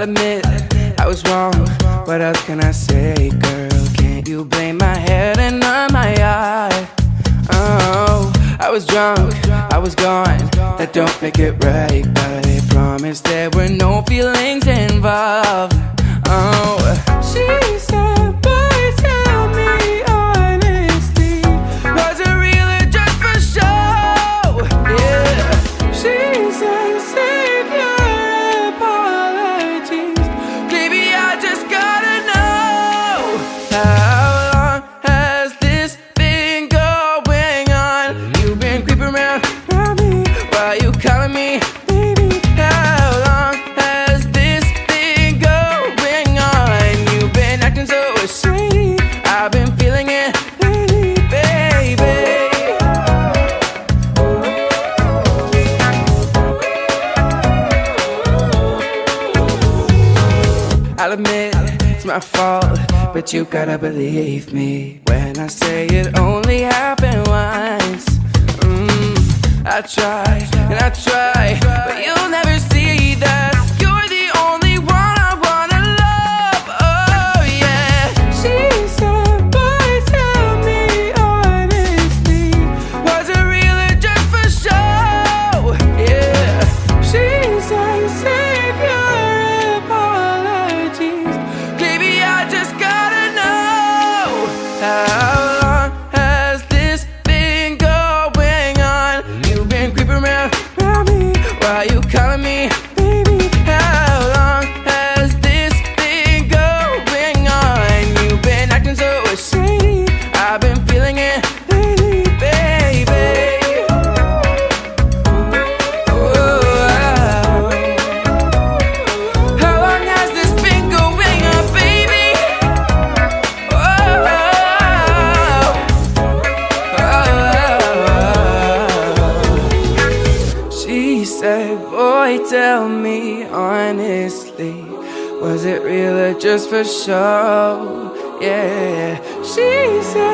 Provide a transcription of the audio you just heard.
I'll admit I was wrong. What else can I say, girl? Can't you blame my head and not my eye? Oh, I was drunk, I was gone. That don't make it right, but I promise there were no feelings involved. Oh, she said, boy, tell me honestly, was it real or just for show? Yeah, she said, save your apologies. Baby, I just gotta know, how long has this been going on? You've been creeping around me, why you calling me baby? How long has this been going on? You've been acting so shady, I've been feeling it lately, baby. I'll admit it's my fault, but you gotta believe me when I say it only happened once. I try and I try, but you'll never see that you're the only one I wanna love. Oh yeah. She said, boy, tell me honestly, was it real or just for show? Yeah. She said, save your apologies. Baby, I just gotta know, how long has this been going on? You've been creeping around me, why you calling me baby? How long has this been going on? You've been acting so shady, I've been feeling it lately, baby. Oh, how long has this been going on, baby? She said, boy, tell me honestly, was it real or just for show? Yeah, she said